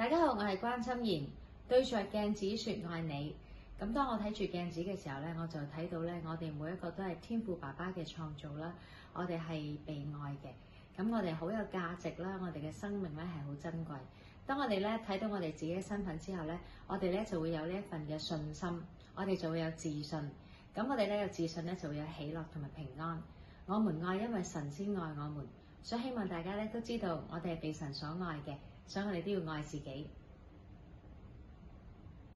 大家好，我係關心妍，對着鏡子說愛你。咁當我睇住鏡子嘅時候咧，我就睇到咧，我哋每一個都係天父爸爸嘅創造啦，我哋係被愛嘅，咁我哋好有價值啦，我哋嘅生命咧係好珍貴。當我哋咧睇到我哋自己嘅身份之後咧，我哋咧就會有呢一份嘅信心，我哋就會有自信。咁我哋咧有自信咧就會有喜樂同埋平安。我們愛，因為神先愛我們，所以希望大家咧都知道我哋係被神所愛嘅，所以我哋都要愛自己。